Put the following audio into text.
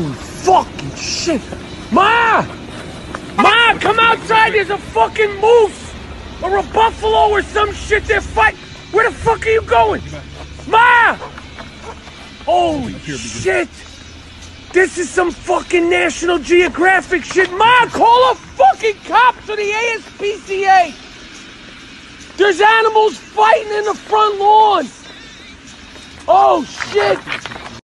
Holy fucking shit. Ma! Ma, come outside, there's a fucking moose! Or a buffalo or some shit, they're fighting! Where the fuck are you going? Ma! Holy shit! This is some fucking National Geographic shit! Ma, call a fucking cops or the ASPCA! There's animals fighting in the front lawn! Oh shit!